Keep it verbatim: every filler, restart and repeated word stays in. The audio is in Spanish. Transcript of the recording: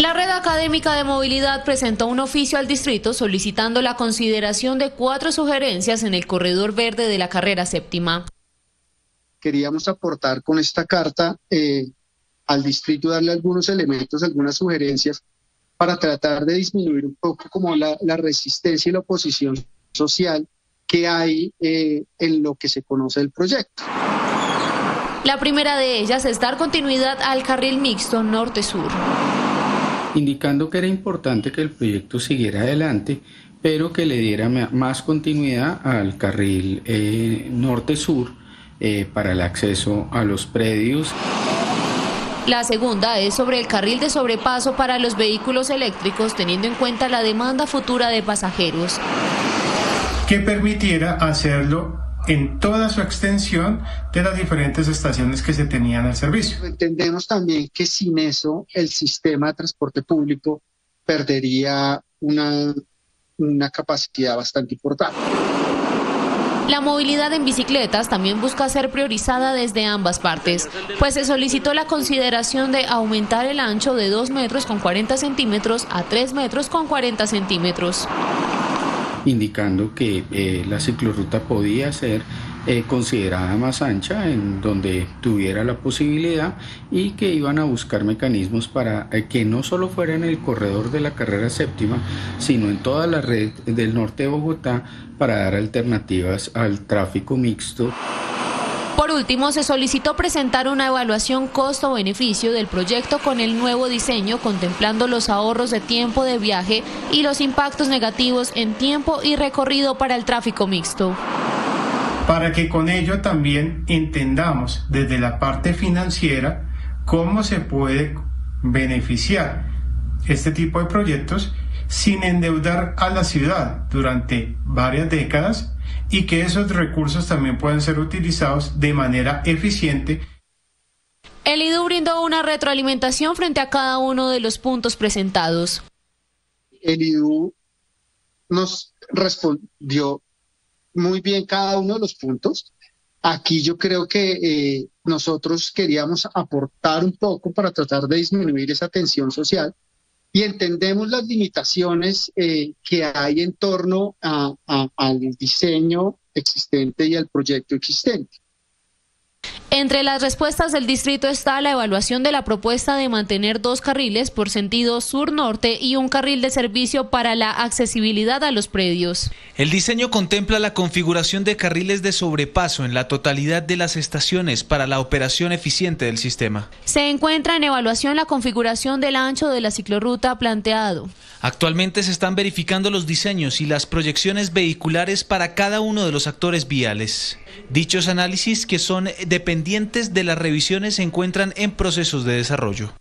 La Red Académica de Movilidad presentó un oficio al distrito solicitando la consideración de cuatro sugerencias en el corredor verde de la carrera séptima. Queríamos aportar con esta carta eh, al distrito, darle algunos elementos, algunas sugerencias para tratar de disminuir un poco como la, la resistencia y la oposición social que hay eh, en lo que se conoce del proyecto. La primera de ellas es dar continuidad al carril mixto norte-sur, indicando que era importante que el proyecto siguiera adelante, pero que le diera más continuidad al carril eh, norte-sur eh, para el acceso a los predios. La segunda es sobre el carril de sobrepaso para los vehículos eléctricos, teniendo en cuenta la demanda futura de pasajeros. Que permitiera hacerlo en toda su extensión de las diferentes estaciones que se tenían al servicio. Entendemos también que sin eso el sistema de transporte público perdería una, una capacidad bastante importante. La movilidad en bicicletas también busca ser priorizada desde ambas partes, pues se solicitó la consideración de aumentar el ancho de dos metros con cuarenta centímetros a tres metros con cuarenta centímetros. Indicando que eh, la ciclorruta podía ser eh, considerada más ancha, en donde tuviera la posibilidad, y que iban a buscar mecanismos para eh, que no solo fuera en el corredor de la carrera séptima, sino en toda la red del norte de Bogotá, para dar alternativas al tráfico mixto. Por último, se solicitó presentar una evaluación costo-beneficio del proyecto con el nuevo diseño, contemplando los ahorros de tiempo de viaje y los impactos negativos en tiempo y recorrido para el tráfico mixto. Para que con ello también entendamos desde la parte financiera cómo se puede beneficiar este tipo de proyectos sin endeudar a la ciudad durante varias décadas, y que esos recursos también pueden ser utilizados de manera eficiente. El I D U brindó una retroalimentación frente a cada uno de los puntos presentados. El I D U nos respondió muy bien cada uno de los puntos. Aquí yo creo que eh, nosotros queríamos aportar un poco para tratar de disminuir esa tensión social, y entendemos las limitaciones eh, que hay en torno a, a, al diseño existente y al proyecto existente. Entre las respuestas del distrito está la evaluación de la propuesta de mantener dos carriles por sentido sur-norte y un carril de servicio para la accesibilidad a los predios. El diseño contempla la configuración de carriles de sobrepaso en la totalidad de las estaciones para la operación eficiente del sistema. Se encuentra en evaluación la configuración del ancho de la ciclorruta planteado. Actualmente se están verificando los diseños y las proyecciones vehiculares para cada uno de los actores viales. Dichos análisis, que son dependientes de las revisiones, se encuentran en procesos de desarrollo.